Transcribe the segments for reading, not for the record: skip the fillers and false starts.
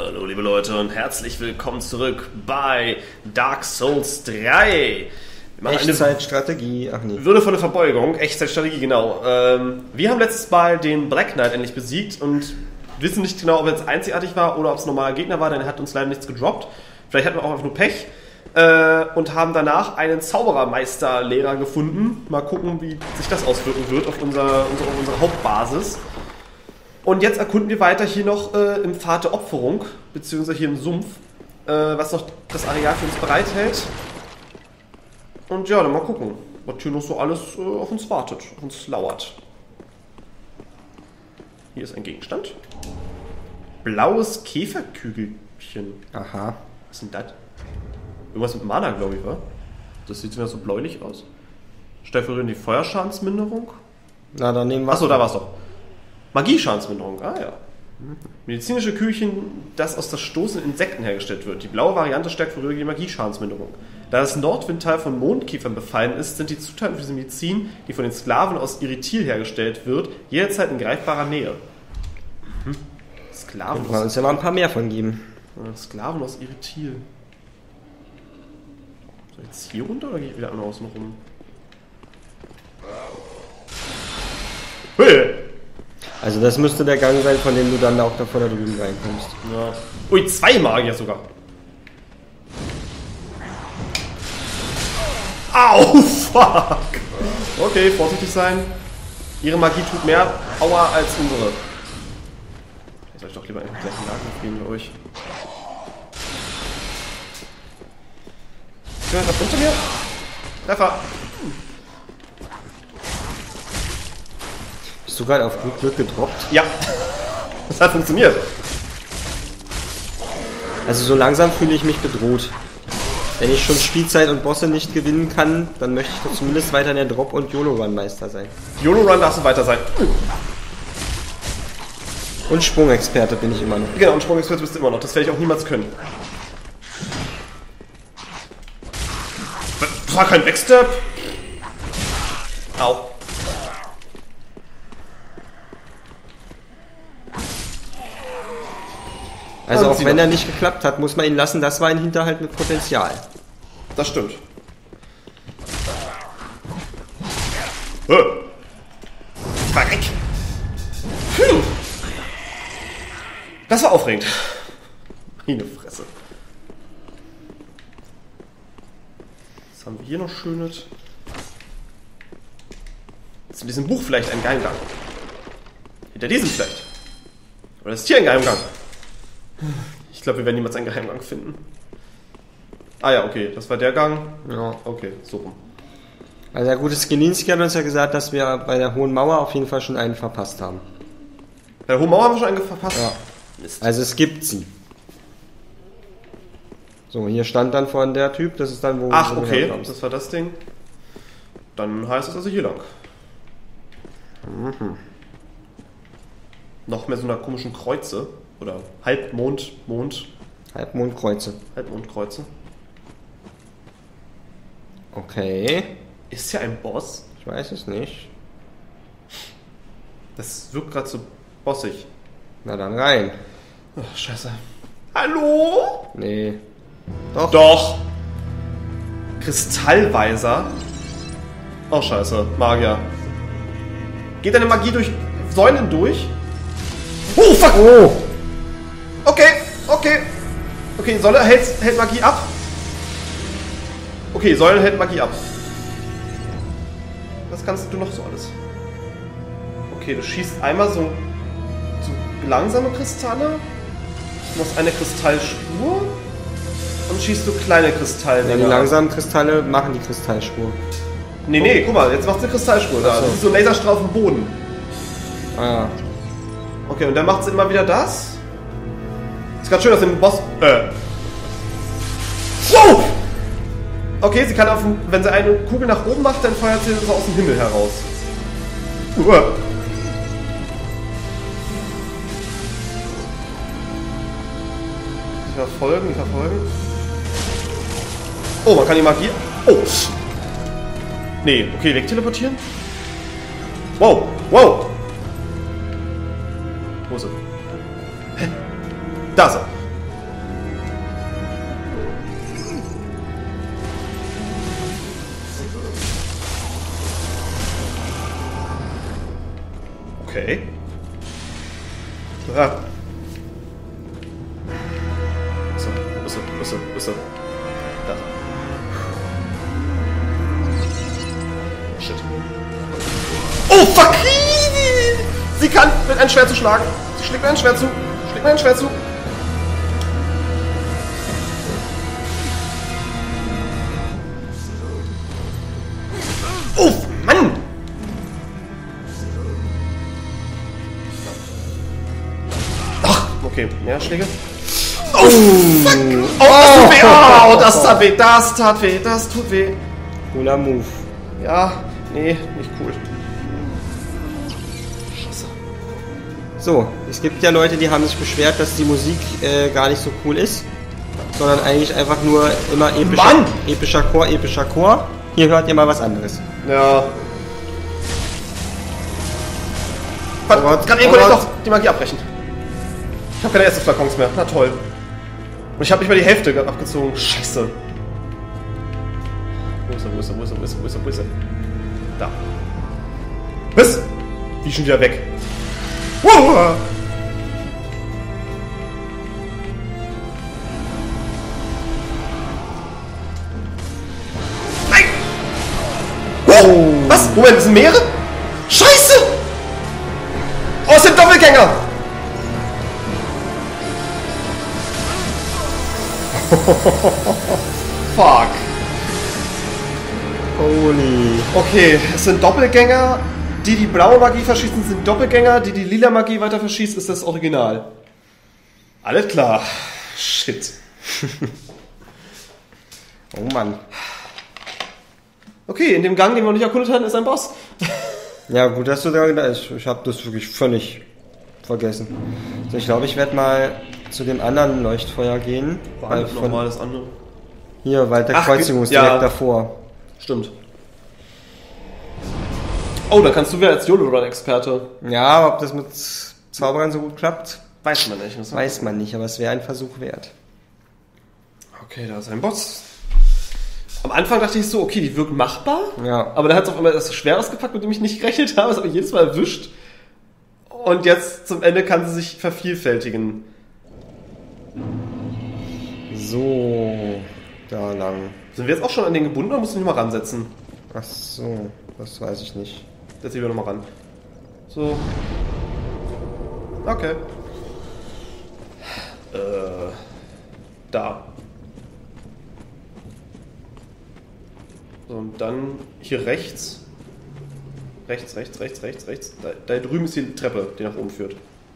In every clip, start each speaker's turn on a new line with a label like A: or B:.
A: Hallo liebe Leute und herzlich willkommen zurück bei Dark Souls 3.
B: Echtzeitstrategie, ach nee.
A: Würdevolle Verbeugung, Echtzeitstrategie, genau. Wir haben letztes Mal den Black Knight endlich besiegt und wissen nicht genau, ob er jetzt einzigartig war oder ob es ein normaler Gegner war, denn er hat uns leider nichts gedroppt. Vielleicht hatten wir auch einfach nur Pech. Und haben danach einen Zauberermeisterlehrer gefunden. Mal gucken, wie sich das auswirken wird auf unsere Hauptbasis. Und jetzt erkunden wir weiter hier noch im Pfad der Opferung, beziehungsweise hier im Sumpf, was noch das Areal für uns bereithält. Und ja, dann mal gucken, was hier noch so alles auf uns wartet, auf uns lauert. Hier ist ein Gegenstand. Blaues Käferkügelchen.
B: Aha.
A: Was ist denn das? Irgendwas mit Mana, glaube ich, wa? Das sieht mir so bläulich aus. Stellvertretend die Feuerschadensminderung.
B: Na, dann nehmen wir.
A: Achso, da war's doch. Magieschadensminderung, ah ja. Medizinische Kügelchen, das aus das Stoßen Insekten hergestellt wird. Die blaue Variante stärkt vorübergehend die Magieschadensminderung. Da das Nordwindtal von Mondkiefern befallen ist, sind die Zutaten für diese Medizin, die von den Sklaven aus Irithil hergestellt wird, jederzeit in greifbarer Nähe. Sklaven
B: Können wir uns ja mal ein paar mehr von geben.
A: Sklaven aus Irithil. Soll ich jetzt hier runter oder gehe ich wieder an außen rum? Hey!
B: Also das müsste der Gang sein, von dem du dann auch davor da drüben reinkommst.
A: Ja. Ui, 2 Magier sogar. Au, fuck! Okay, vorsichtig sein. Ihre Magie tut mehr Aua als unsere. Ich soll doch lieber einfach gleich einen Lagen geben, glaube ich. Ja, was unter mir? Treffer!
B: Bist du gerade auf gut Glück gedroppt?
A: Ja! Das hat funktioniert.
B: Also so langsam fühle ich mich bedroht. Wenn ich schon Spielzeit und Bosse nicht gewinnen kann, dann möchte ich doch zumindest weiter der Drop- und YOLO-Run-Meister sein.
A: YOLO-Run darfst du weiter sein.
B: Und Sprungexperte bin ich immer noch.
A: Genau, und Sprungexperte bist du immer noch. Das werde ich auch niemals können. Das war kein Backstep. Au.
B: Also auch wenn er nicht geklappt hat, muss man ihn lassen. Das war ein Hinterhalt mit Potenzial.
A: Das stimmt. Verreck. Das war aufregend. Meine Fresse. Was haben wir hier noch Schönes? Ist in diesem Buch vielleicht ein Geheimgang? Hinter diesem vielleicht? Oder ist hier ein Geheimgang? Ich glaube, wir werden niemals einen Geheimgang finden. Ah ja, okay, das war der Gang.
B: Ja.
A: Okay, so rum.
B: Also der gute Skilinski hat uns ja gesagt, dass wir bei der Hohen Mauer auf jeden Fall schon einen verpasst haben.
A: Bei der Hohen Mauer haben wir schon einen verpasst?
B: Ja.
A: Mist.
B: Also es gibt sie. So, hier stand dann vorhin der Typ, das ist dann wo...
A: Ach,
B: wo du
A: okay,
B: herkommst.
A: das war das Ding. Dann heißt es also hier lang. Noch mehr so einer komischen Kreuze. Oder
B: Halbmondkreuze.
A: Halbmondkreuze.
B: Okay.
A: Ist ja ein Boss.
B: Ich weiß es nicht.
A: Das wirkt gerade so bossig.
B: Na dann rein.
A: Oh, scheiße. Hallo?
B: Nee. Doch.
A: Doch. Kristallweiser. Oh, scheiße. Magier. Geht deine Magie durch Säulen durch? Oh, fuck!
B: Oh!
A: Okay, Säule hält Magie ab. Okay, Säule hält Magie ab. Was kannst du noch so alles? Okay, du schießt einmal so langsame Kristalle, du machst eine Kristallspur und schießt so kleine Kristalle.
B: Ja, die langsamen Kristalle machen die Kristallspur.
A: Nee, guck mal, jetzt macht sie eine Kristallspur da.
B: Ach so.
A: Das ist so ein Laserstrahl auf dem Boden.
B: Ah ja.
A: Okay, und dann macht sie immer wieder das. Ist gerade schön, dass im Boss... Wow! Okay, sie kann wenn sie eine Kugel nach oben macht, dann feuert sie so aus dem Himmel heraus. Die verfolgen. Oh, man kann die Magie... Oh! Nee, okay, wegteleportieren? Wow! Wo ist er? Hä? Da ist er. Okay. Ja. Wo ist er? Da. Shit. Oh, fuck! Sie kann mit einem Schwert zu schlagen. Sie schlägt mir ein Schwert zu. Oh, Mann! Ach, okay. Mehr Schläge. Oh, fuck! Oh, das tut weh! Das tut weh!
B: Cooler Move.
A: Ja, nee, nicht cool.
B: So, es gibt ja Leute, die haben sich beschwert, dass die Musik gar nicht so cool ist, sondern eigentlich einfach nur immer epischer Chor. Hier hört ihr mal was anderes.
A: Ja. Kann irgendwann doch die Magie abbrechen. Ich habe keine ersten Flakons mehr. Na toll. Und ich habe nicht mal die Hälfte abgezogen. Scheiße. Wo ist er? Da. Was? Die ist schon wieder weg. Wow. Nein! Oh. Was? Moment, das sind mehrere? Scheiße! Oh, es sind Doppelgänger! Fuck.
B: Holy.
A: Okay, es sind Doppelgänger. Die blaue Magie verschießen, sind Doppelgänger. Die lila Magie weiter verschießt, ist das Original. Alles klar. Shit.
B: Oh Mann.
A: Okay, in dem Gang, den wir noch nicht erkundet hatten, ist ein Boss.
B: Ja, gut, dass du da bist. Ich habe das wirklich völlig vergessen. So, ich glaube, ich werde mal zu dem anderen Leuchtfeuer gehen.
A: Weil nochmal das andere.
B: Hier, weil der Kreuzigung ist direkt davor.
A: Stimmt. Oh, da kannst du wieder als YOLO-Run-Experte.
B: Ja, ob das mit Zauberern so gut klappt,
A: weiß man nicht.
B: Weiß man nicht, aber es wäre ein Versuch wert.
A: Okay, da ist ein Boss. Am Anfang dachte ich so, okay, die wirken machbar.
B: Ja.
A: Aber dann hat es auf einmal das Schwert ausgepackt, mit dem ich nicht gerechnet habe. Das habe ich jedes Mal erwischt. Und jetzt zum Ende kann sie sich vervielfältigen.
B: So, da lang.
A: Sind wir jetzt auch schon an den gebunden oder musst du nicht mal ransetzen?
B: Ach so, das weiß ich nicht.
A: Jetzt ziehen wir nochmal ran. So. Okay. Da. So, und dann hier rechts. Rechts. Da drüben ist die Treppe, die nach oben führt.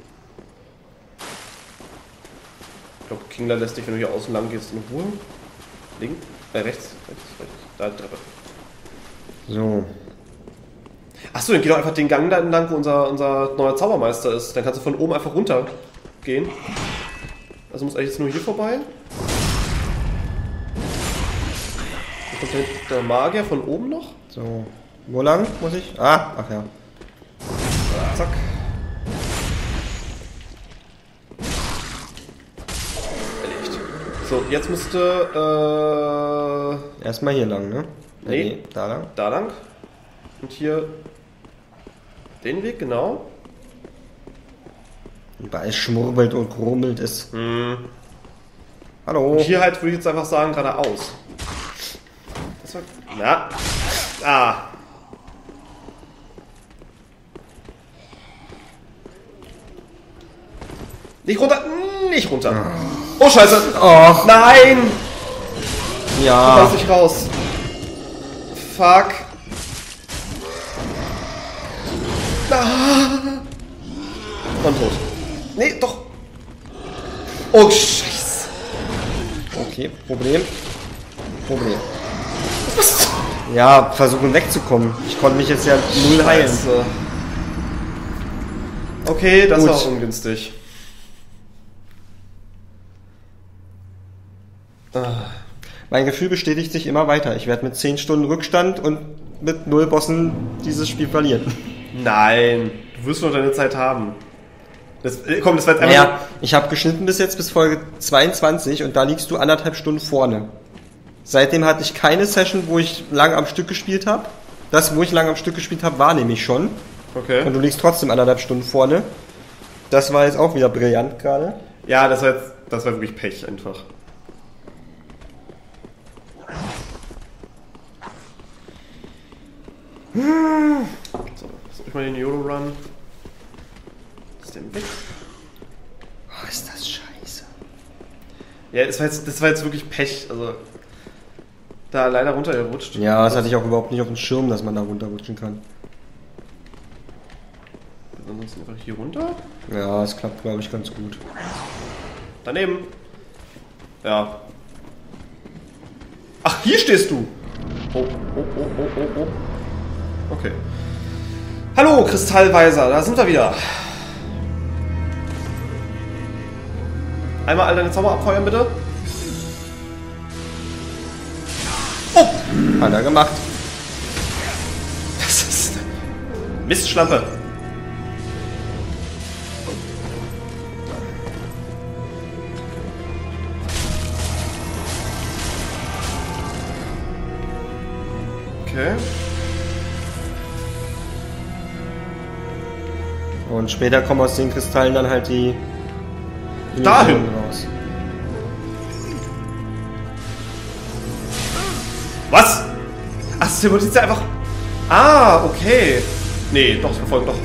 A: Ich glaube, Kingler lässt dich, wenn du hier außen lang gehst, in Ruhe. Links? Rechts. Da die Treppe.
B: So.
A: Achso, dann geh doch einfach den Gang da entlang, wo unser neuer Zaubermeister ist. Dann kannst du von oben einfach runter gehen. Also muss eigentlich jetzt nur hier vorbei. Dann kommt der Magier von oben noch.
B: So. Wo lang muss ich? Ach ja.
A: Zack. Erledigt. So, jetzt müsste
B: erstmal hier lang, ne?
A: Nee,
B: da lang.
A: Da lang. Und hier den Weg, genau.
B: Überall schmurbelt und grummelt es. Hallo.
A: Und hier halt würde ich jetzt einfach sagen, geradeaus. Das war. Na. Ah. Nicht runter! Nicht runter! Oh, Scheiße!
B: Och.
A: Nein!
B: Ja.
A: Du kannst nicht raus. Fuck. Ah. Und tot. Nee, doch. Oh, Scheiße.
B: Okay, Problem. Ja, versuchen wegzukommen. Ich konnte mich jetzt ja null heilen.
A: Scheiße. Okay, das
B: Gut.
A: war ungünstig.
B: Mein Gefühl bestätigt sich immer weiter. Ich werde mit 10 Stunden Rückstand und mit 0 Bossen dieses Spiel verlieren.
A: Nein, du wirst noch deine Zeit haben. Das war jetzt einfach.
B: Naja, ich habe geschnitten bis jetzt bis Folge 22 und da liegst du 1,5 Stunden vorne. Seitdem hatte ich keine Session, wo ich lang am Stück gespielt habe. Das, wo ich lang am Stück gespielt habe, war nämlich schon.
A: Okay.
B: Und du liegst trotzdem 1,5 Stunden vorne. Das war jetzt auch wieder brillant gerade.
A: Ja, das war wirklich Pech einfach. So, versuch ich mal den YOLO-Run. Ist der weg?
B: Oh, ist das scheiße.
A: Ja, das war jetzt wirklich Pech. Also, da leider runtergerutscht.
B: Ja, das hatte ich auch überhaupt nicht auf dem Schirm, dass man da runterrutschen kann.
A: Ansonsten einfach hier runter.
B: Ja, es klappt, glaube ich, ganz gut.
A: Daneben. Ja. Ach, hier stehst du. Oh. Okay. Hallo, Kristallweiser, da sind wir wieder. Einmal all deine Zauber abfeuern, bitte. Oh!
B: Hat er gemacht.
A: Das ist Mistschlampe. Okay.
B: Und später kommen aus den Kristallen dann halt die
A: Dahin
B: raus.
A: Was? Ach, das symbolisiert ja einfach... Ah, okay. Nee, doch, es verfolgt doch.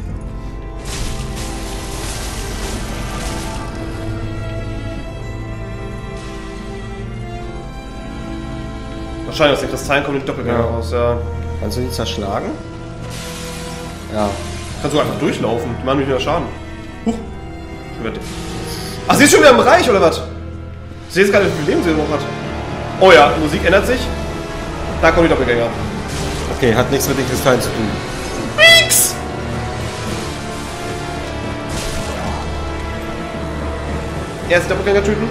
A: Wahrscheinlich aus den Kristallen kommen die Doppelgänger raus, ja.
B: Kannst du die zerschlagen? Ja.
A: Kannst du einfach durchlaufen, die machen nicht mehr Schaden. Huch. Ach, sie ist schon wieder im Bereich, oder was? Ich sehe jetzt gerade, wie viel Leben sie noch hat. Oh ja, die Musik ändert sich. Da kommen die Doppelgänger.
B: Okay, hat nichts mit den Kristallen zu tun.
A: Nix! Erst Doppelgänger töten.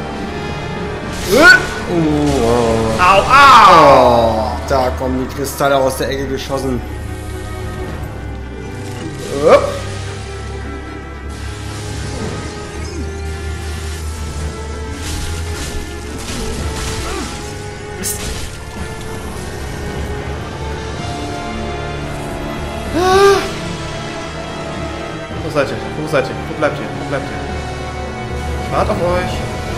A: Au, au!
B: Oh, da kommen die Kristalle aus der Ecke geschossen.
A: Mist. Wo seid ihr? Wo seid ihr? Wo bleibt ihr? Wo bleibt ihr? Ich warte auf euch.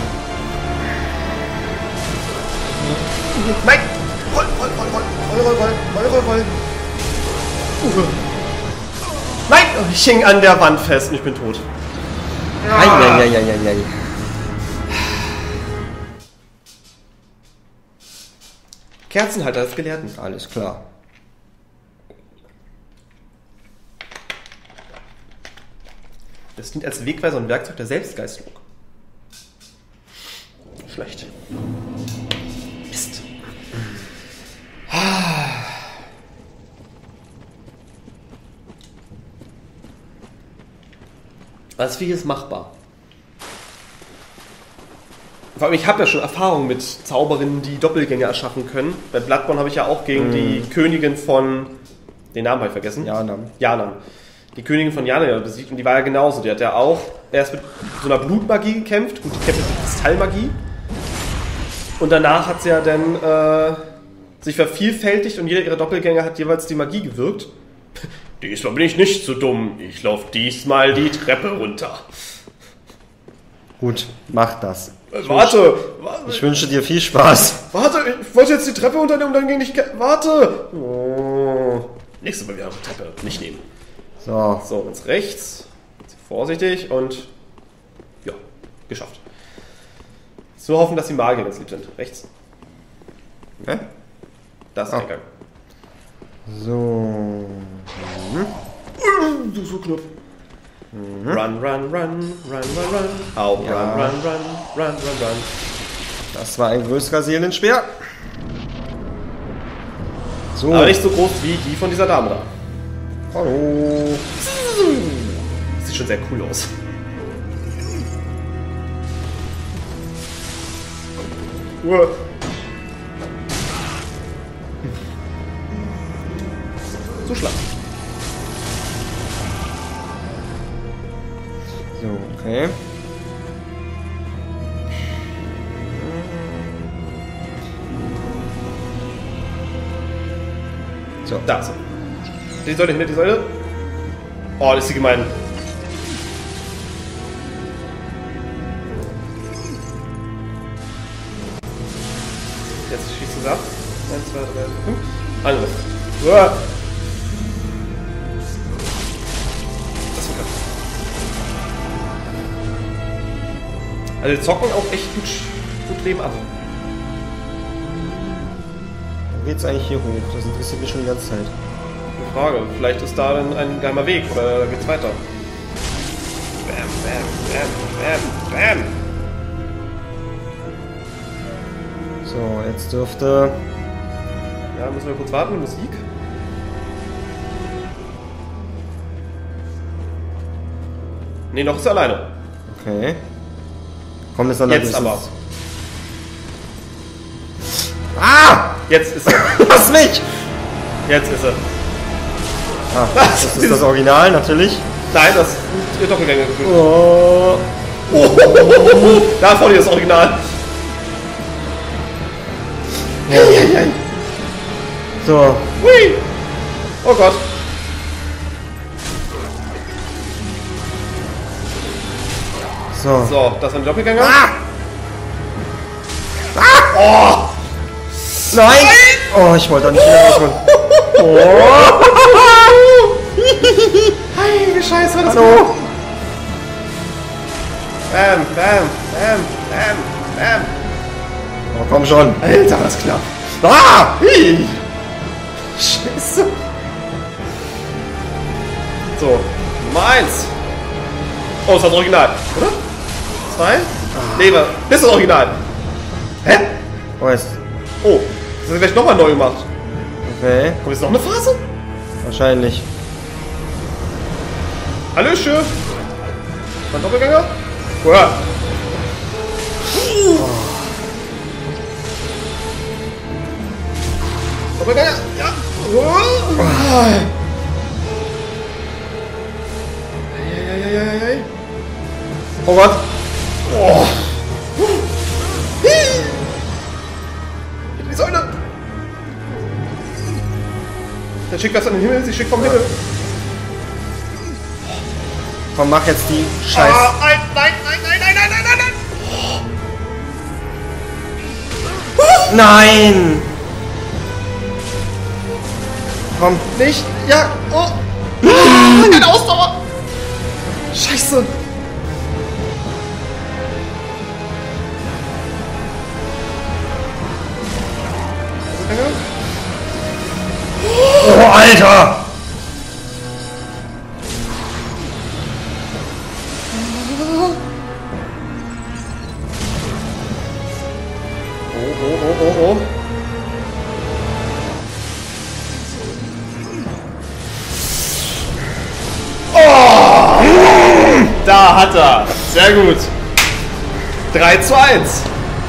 A: Nein! Roll, roll, roll, roll, roll, roll, roll, roll, roll. Nein! Ich hing an der Wand fest und ich bin tot.
B: Eieieiei.
A: Kerzenhalter des Gelehrten.
B: Alles klar.
A: Das dient als Wegweiser und Werkzeug der Selbstgeißelung. Schlecht. Mist. Das Vieh ist machbar. Vor allem, ich habe ja schon Erfahrung mit Zauberinnen, die Doppelgänger erschaffen können. Bei Bloodborne habe ich ja auch gegen die Königin von... Den Namen habe ich vergessen. Janan. Die Königin von Janan besiegt und die war ja genauso. Die hat ja auch erst mit so einer Blutmagie gekämpft. Gut, die kämpft mit Kristallmagie. Und danach hat sie ja dann sich vervielfältigt und jeder ihrer Doppelgänger hat jeweils die Magie gewirkt. Diesmal bin ich nicht so dumm. Ich laufe diesmal die Treppe runter.
B: Gut, mach das.
A: Warte!
B: Ich wünsche dir viel Spaß.
A: Warte, ich wollte jetzt die Treppe runternehmen und dann ging nicht... Warte! Oh. Nächstes Mal wieder die Treppe nicht nehmen.
B: So.
A: So, ganz rechts. Vorsichtig und... Ja, geschafft. So hoffen, dass die Magier ganz lieb sind. Rechts.
B: Hä?
A: Das ist der Eingang.
B: So.
A: Du so knapp. Run, run, run, run, run, run. Au,
B: Ja.
A: run, run, run, run, run, run.
B: Das war ein größerer Seelenspeer. So.
A: Aber nicht so groß wie die von dieser Dame da.
B: Hallo.
A: Sieht schon sehr cool aus. So schlag.
B: So, okay.
A: So, da ist er. Die Säule, hinter die Säule. Oh, das ist sie gemein. Jetzt schießt du es ab. 1, 2, 3, 5. Angriff. Uah. Das war klar. Also die zocken auch echt gut Leben ab.
B: Wo geht's eigentlich hier hoch? Das interessiert mich schon die ganze Zeit.
A: Eine Frage. Vielleicht ist da dann ein geheimer Weg oder geht's weiter. Bam, bam, bam, bam, bam.
B: So, jetzt dürfte...
A: Ja, müssen wir kurz warten. Musik. Nee, noch ist er alleine.
B: Okay. Kommt es dann
A: Jetzt aber.
B: Ah!
A: Jetzt ist er.
B: Lass mich!
A: Jetzt ist er.
B: Ah, das ist das Original, natürlich.
A: Nein, das ist ihr Doppelgänger gefühlt.
B: Oh.
A: Da vor dir das Original.
B: So.
A: Hui. Oh Gott.
B: So.
A: So, das waren die Doppelgänger.
B: Ah! Oh! Nein! Oh, ich wollte da nicht wieder rausholen. Oh!
A: Hi, wie scheiße war das?
B: Hallo!
A: Bam, bam, bam, bam, bam.
B: Oh, komm schon.
A: Alter, was knapp.
B: Ah!
A: Hi. Scheiße. So, Nummer 1. Oh, das ist das Original, oder? 2. Leber. Das ist das Original. Hä?
B: Oh, jetzt.
A: Oh, das ist gleich nochmal neu gemacht.
B: Okay.
A: Kommt jetzt noch eine Phase?
B: Wahrscheinlich.
A: Hallöchen. Ein Doppelgänger? Uah. Doppelgänger? Ja. Eieieiei.
B: Oh Gott.
A: Oh. Die Säule. Der schickt das an den Himmel, sie schickt vom Himmel.
B: Komm, mach jetzt die Scheiße.
A: Ah, nein, nein, nein, nein, nein, nein, nein, nein.
B: Nein! Komm.
A: Nicht. Ja. Oh. Keine Ausdauer. Scheiße.
B: Oh, Alter!
A: Oh. Da hat er. Sehr gut. 3:1.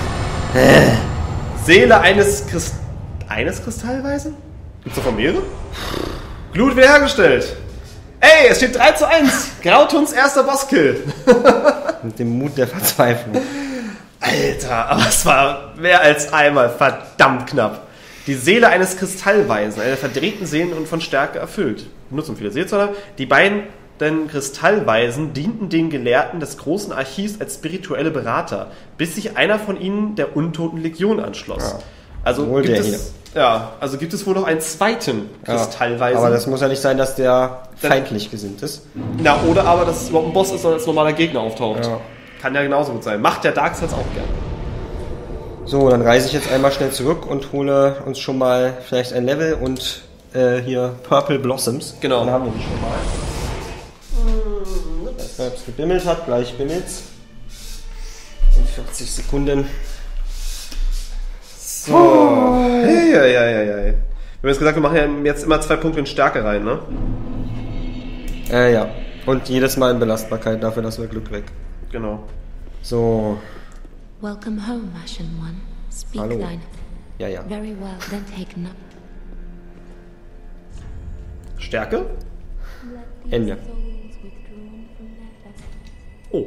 A: Seele eines Kristallweisen? Gibt's davon mehrere? Glut wiederhergestellt. Ey, es steht 3:1. Grautuns erster Bosskill.
B: Mit dem Mut der Verzweiflung.
A: Alter, aber es war mehr als einmal verdammt knapp. Die Seele eines Kristallweisen, einer verdrehten Seelen und von Stärke erfüllt. Benutzen viele Seelzahler. Die beiden Kristallweisen dienten den Gelehrten des großen Archivs als spirituelle Berater, bis sich einer von ihnen der Untoten Legion anschloss. Ja. Also gibt es wohl noch einen zweiten Kristallweisen.
B: Aber das muss ja nicht sein, dass der feindlich gesinnt ist.
A: Na, oder aber, dass es überhaupt ein Boss ist und als normaler Gegner auftaucht.
B: Ja.
A: Kann ja genauso gut sein. Macht der Dark Souls auch gerne.
B: So, dann reise ich jetzt einmal schnell zurück und hole uns schon mal vielleicht ein Level und hier Purple Blossoms.
A: Genau.
B: Dann haben wir die schon mal. Wenn es gebimmelt hat, gleich bimmelt's. In 40 Sekunden.
A: So. Hey. Wir haben jetzt gesagt, wir machen ja jetzt immer 2 Punkte in Stärke rein, ne?
B: Ja. Und jedes Mal in Belastbarkeit, dafür lassen wir Glück weg.
A: Genau.
B: So.
C: Welcome home, Ashen One. Speak
B: Hallo.
C: thine.
B: Ja.
C: Very well, then take none.
A: Stärke?
B: Ende.
A: Oh.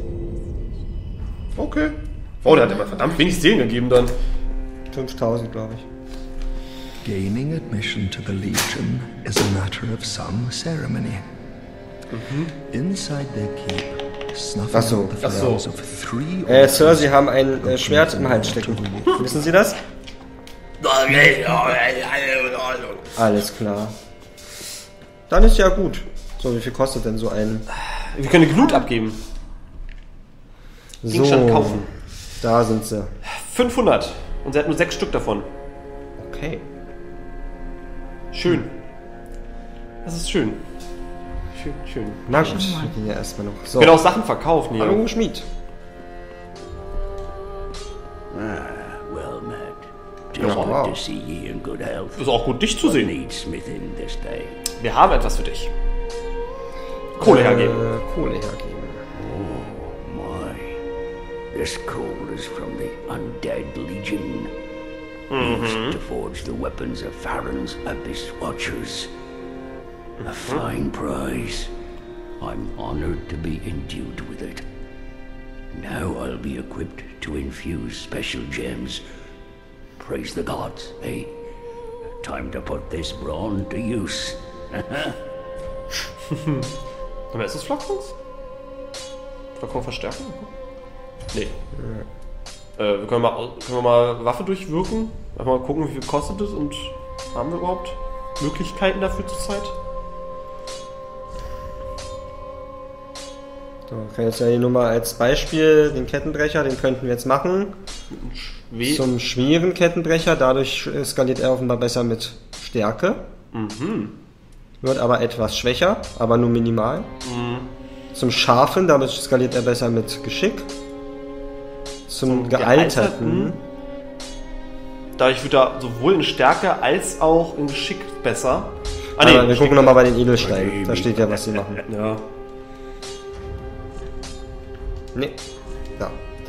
A: Okay. Oh, der hat aber verdammt wenig Seelen gegeben dann.
B: 5000, glaube ich.
D: Gaining admission to the Legion is a matter of some ceremony. Inside their keep, snuffing
B: Ach so.
D: out the
A: Ach so.
D: flames of 3
B: Sir, Sie haben ein Schwert im Hals stecken. Wissen Sie das? Alles klar. Dann ist ja gut. So, wie viel kostet denn so ein...
A: Wir können Glut abgeben. Gegenstand kaufen.
B: Da sind sie.
A: 500. Und sie hat nur 6 Stück davon.
B: Okay.
A: Schön. Das ist schön. Schön, schön.
B: Na gut, wir gehen ja erstmal noch. So.
A: Wir können auch Sachen verkaufen hier.
B: Hallo, Schmied.
E: Well met.
B: Ja,
E: Just
B: wow.
E: good to see ye in good health.
A: Ist auch gut, dich zu sehen.
E: Need smithing this day.
A: Wir haben etwas für dich. Kohle hergeben.
B: Kohle hergeben.
E: My, this coal is from the Undead Legion. Used to forge the weapons of Farron's Abyss Watchers. A fine prize. I'm honored to be endued with it. Now I'll be equipped to infuse special gems. Praise the gods, eh? Time to put this brawn to use.
A: Aber ist das Flakons? Flakon verstärken? Nee. Können wir mal Waffe durchwirken? Einfach mal gucken, wie viel kostet es und haben wir überhaupt Möglichkeiten dafür zurzeit?
B: So, ich kann jetzt ja hier nur mal als Beispiel den Kettenbrecher, den könnten wir jetzt machen. Zum schweren Kettenbrecher, dadurch skaliert er offenbar besser mit Stärke. Wird aber etwas schwächer, aber nur minimal. Zum scharfen, damit skaliert er besser mit Geschick. Zum gealterten.
A: Dadurch wird er sowohl in Stärke als auch in Geschick besser.
B: Wir gucken nochmal bei den Edelsteinen. Da steht ja, was sie machen.
A: Ja.
B: Nee. Da.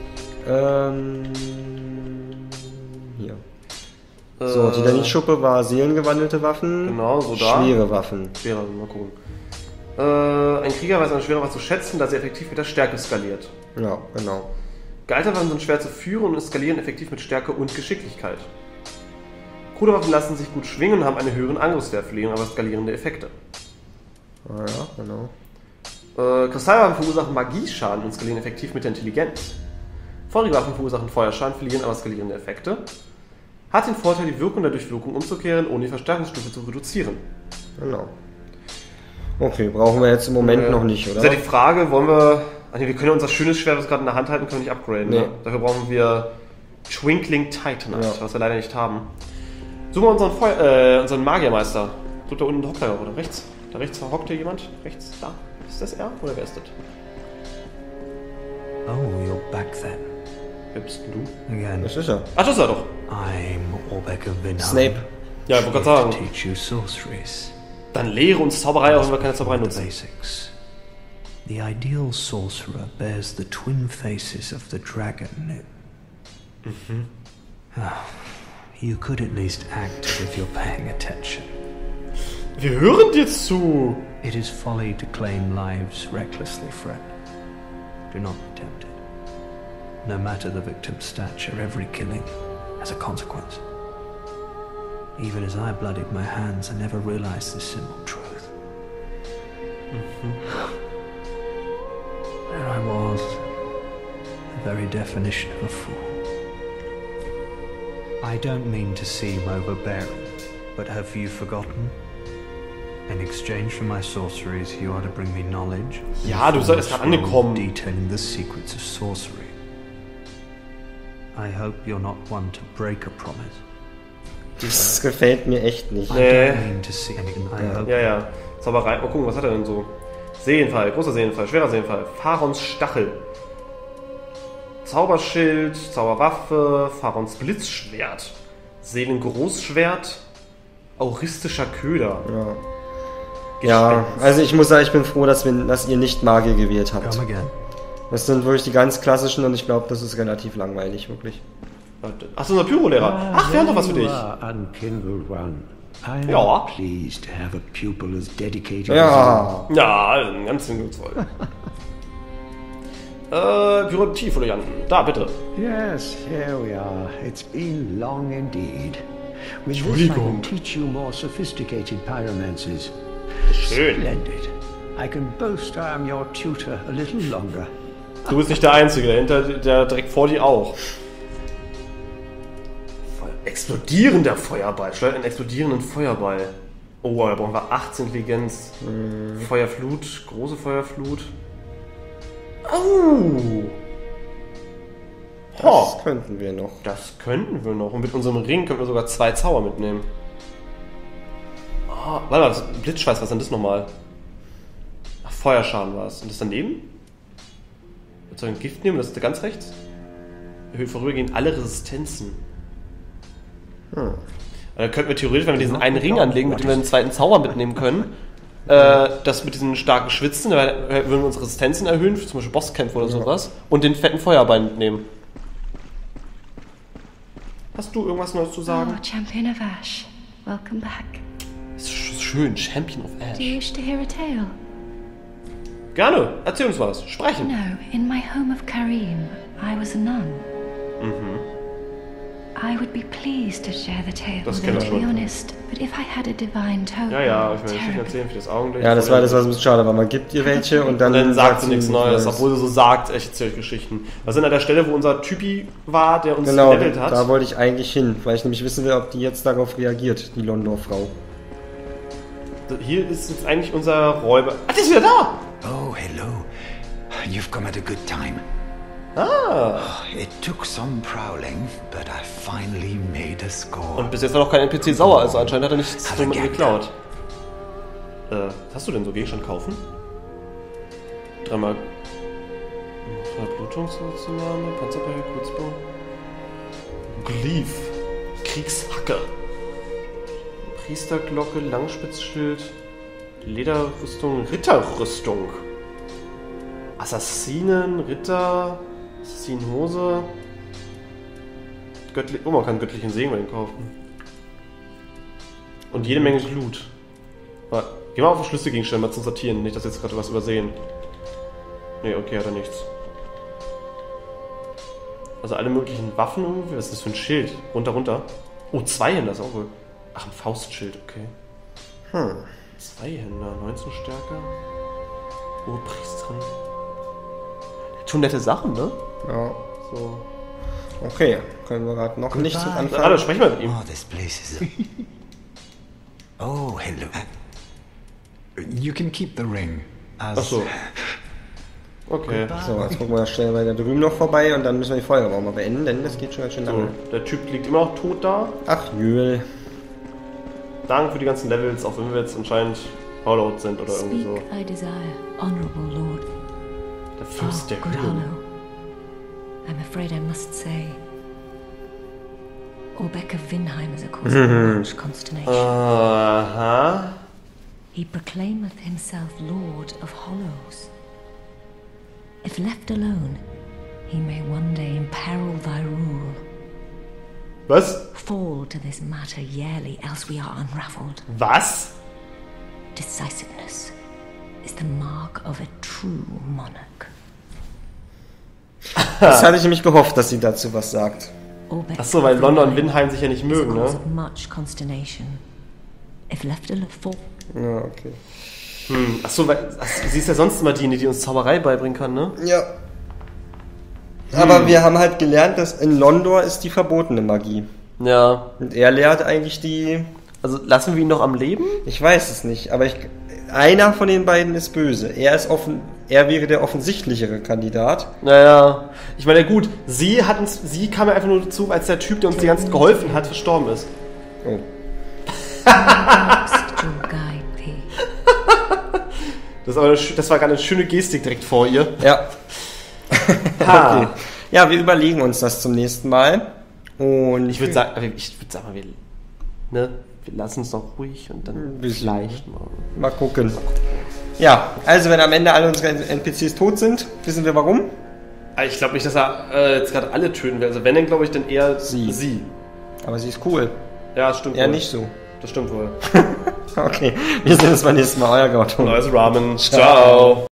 B: Hier. So, die Danitschuppe war seelengewandelte Waffen.
A: Genau, so da.
B: Schwere Waffen.
A: Schwerer, mal gucken. Ein Krieger weiß eine schwere Waffe zu schätzen, da sie effektiv mit der Stärke skaliert.
B: Ja, genau.
A: Gealterte Waffen sind schwer zu führen und skalieren effektiv mit Stärke und Geschicklichkeit. Krude Waffen lassen sich gut schwingen und haben einen höheren Angriffswert, verlieren aber skalierende Effekte.
B: Ah ja, genau.
A: Kristallwaffen verursachen Magieschaden und skalieren effektiv mit der Intelligenz. Feurige Waffen verursachen Feuerschaden, verlieren aber skalierende Effekte. Hat den Vorteil, die Wirkung der Durchwirkung umzukehren, ohne die Verstärkungsstufe zu reduzieren.
B: Genau. Okay, brauchen wir jetzt im Moment noch nicht, oder?
A: Das ist ja die Frage, wollen wir... Ach nee, wir können ja unser schönes Schwert, das wir gerade in der Hand halten, können wir nicht upgraden.
B: Nee.
A: Ne? Dafür brauchen wir Twinkling Titanite,
B: Ja.
A: was wir leider nicht haben. Suchen wir unseren Magiermeister. Ich glaube, da unten hockt er, oder rechts? Da rechts hockt hier jemand? Rechts, da. Ist das er oder wer ist das?
D: Oh, you're back then.
A: Wer bist denn du?
D: Again,
B: Das ist er.
A: Ach, das ist er doch.
D: I'm Orbeck of Vinheim.
B: Snape.
A: Ja, ich wollte gerade sagen.
D: Teach you sorceries.
A: Dann lehre uns Zauberei, auch wenn wir keine Zauberei
D: The
A: nutzen.
D: basics. The ideal sorcerer bears the twin faces of the dragon. You could at least act as if you're paying attention.
A: Wir hören dir zu.
D: It is folly to claim lives recklessly, friend. Do not be tempted. No matter the victim's stature, every killing has a consequence. Even as I bloodied my hands, I never realized this simple truth. There I was, the very definition of a fool. I don't mean to seem overbearing, but have you forgotten? In exchange for my sorceries, you are to bring me knowledge.
A: Ja, du bist gerade angekommen.
D: Detailing the secrets of sorcery. I hope you're not one to break a promise.
B: Das gefällt mir echt nicht.
D: I don't mean to see anything. I hope.
A: Ja. Zauberei. Mal gucken, was hat er denn so? Seelenfall, großer Seelenfall, schwerer Seelenfall. Pharons Stachel. Zauberschild, Zauberwaffe, Pharons Blitzschwert. Seelengroßschwert. Auristischer Köder.
B: Ja, also ich muss sagen, ich bin froh, dass ihr nicht Magier gewählt habt.
D: Come again.
B: Das sind wirklich die ganz klassischen und ich glaube, das ist relativ langweilig, wirklich.
A: Ach, unser Pyrolehrer. Ach, wir haben doch was für dich.
E: Unkindled one. I'm
A: Ja.
E: pleased to have a pupil as dedicated
B: Ja,
A: Ja, ganz hingezogen. Pyrotiefolianten. Da, bitte.
E: as you. Yes, here we are. It's been long indeed. With this I can teach you more sophisticated pyromancies.
A: Schön.
E: Splendid.
D: I can boast I am your tutor a little longer.
A: Du bist nicht der Einzige, der direkt vor dir auch. Explodierender Feuerball. Steuert einen explodierenden Feuerball. Oh, da brauchen wir 18 Intelligenz. Feuerflut, große Feuerflut. Oh!
B: Das könnten wir noch.
A: Das könnten wir noch. Und mit unserem Ring können wir sogar 2 Zauber mitnehmen. Oh, warte mal, Blitzschweiß, was ist denn das nochmal? Ach, Feuerschaden war es. Und das daneben? Jetzt soll ich ein Gift nehmen, das ist ganz rechts. Erhöht vorübergehend alle Resistenzen. Dann könnten wir theoretisch, wenn wir diesen einen Ring anlegen, mit dem wir einen zweiten Zauber mitnehmen können, das mit diesen starken Schwitzen, dann würden wir unsere Resistenzen erhöhen, zum Beispiel Bosskämpfe oder sowas, und den fetten Feuerball mitnehmen. Hast du irgendwas Neues zu sagen?
C: Oh, Champion of Ash, welcome back.
A: Das ist schön, Champion of Ash.
C: Do you wish to hear a tale?
A: Gerne, erzähl uns was, sprechen.
C: No, in my home of Karim, I was a nun. I would be pleased to share the tale
A: Das
C: with
A: kenn
C: you,
A: ich
C: to be
A: schon.
C: honest. But if I had a divine token,
A: Ja, ich will nicht
C: terribly.
A: erzählen für das Augenblick.
B: Ja, das war das, was ein bisschen schade war. Man gibt ihr welche und dann
A: sagt sie nichts Neues, obwohl sie so sagt, ich erzähle euch Geschichten. Wir sind an der Stelle, wo unser Typi war, der uns
B: Genau,
A: gelevelt hat.
B: da wollte ich eigentlich hin, weil ich nämlich wissen will, ob die jetzt darauf reagiert, die Londor-Frau.
A: Hier ist jetzt eigentlich unser Räuber. Ah, der ist wieder da!
F: Oh, hello. You've come at a good time.
A: Ah!
F: It took some prowling, but I finally made a score.
A: Und bis jetzt war noch kein NPC sauer, also anscheinend hat er nichts von jemandem geklaut. Was hast du denn so? Gegenstand kaufen? 3-mal Verblutungszunahme, Panzerbeil, Kurzbau. Glyph. Kriegshacke. Priesterglocke, Langspitzschild, Lederrüstung, Ritterrüstung. Assassinen, Ritter, Assassinenhose. Oh, man kann göttlichen Segen bei den kaufen. Und jede Menge Loot. Geh mal auf Schlüsselgegenstände mal zum Sortieren, nicht, dass jetzt gerade was übersehen. Ne, okay, hat er nichts. Also alle möglichen Waffen irgendwie. Was ist das für ein Schild? Runter. Oh, Zweihänder ist auch wohl. Ach, ein Faustschild, okay. Zweihänder, 19 Stärke. Oh, Priesterin. Schon nette Sachen, ne?
B: Ja.
A: So.
B: Okay, können wir gerade noch nicht mit anfangen.
A: Hallo, sprech mal mit ihm.
F: Oh, this place is... Oh, hello. You can keep the ring.
A: Ach so. Okay.
B: So, jetzt gucken wir schnell bei da drüben noch vorbei und dann müssen wir die Folge auch mal beenden, denn das geht schon ganz schön
A: So,
B: lange.
A: der Typ liegt immer noch tot da.
B: Ach, Jühl.
A: Danke für die ganzen Levels, auch wenn wir jetzt anscheinend Hollowed sind oder irgendwie so.
C: Speak, I desire, honorable lord.
A: Der Fürst der
C: good
A: Höhle.
C: hollow. I'm afraid I must say, Orbeck of Vinheim is a cause of much consternation.
A: Aha.
C: He proclaimeth himself Lord of Hollows. If left alone, he may one day imperil thy rule.
A: Was?
C: Fall to this matter yearly, else we are unraveled.
A: Was?
C: Decisiveness is the mark of a true monarch.
B: Das hatte ich nämlich gehofft, dass sie dazu was sagt.
C: Orbeck
A: Achso, weil
C: of
A: London und
C: Vinheim
A: Vinheim sich ja nicht
C: is a
A: mögen,
C: cause
A: ne?
C: of much consternation. If left alone, fall.
B: Ja, okay.
A: Achso, weil sie ist ja sonst immer die uns Zauberei beibringen kann, ne?
B: Ja. Aber wir haben halt gelernt, dass in Londor ist die verbotene Magie.
A: Ja.
B: Und er lehrt eigentlich die...
A: Also lassen wir ihn noch am Leben?
B: Ich weiß es nicht, aber einer von den beiden ist böse. Er wäre der offensichtlichere Kandidat.
A: Naja. Ich meine, gut, sie kam ja einfach nur dazu, als der Typ, der uns die ganze Zeit geholfen hat, verstorben ist.
B: Oh.
C: Must your guide thee.
A: Das war gerade eine schöne Gestik direkt vor ihr.
B: Ja.
A: Ha.
B: Okay. Ja, wir überlegen uns das zum nächsten Mal. Und
A: Ich würde sagen, wir lassen es noch ruhig und dann vielleicht mal.
B: mal gucken. Ja, also wenn am Ende alle unsere NPCs tot sind, wissen wir warum.
A: Ich glaube nicht, dass er jetzt gerade alle töten will. Also wenn, dann glaube ich dann eher sie.
B: Aber sie ist cool.
A: Ja, das stimmt
B: Er
A: wohl.
B: nicht so.
A: Das stimmt wohl.
B: Okay, wir sehen uns beim nächsten Mal. Euer Gauton.
A: Neues Ramen. Ciao.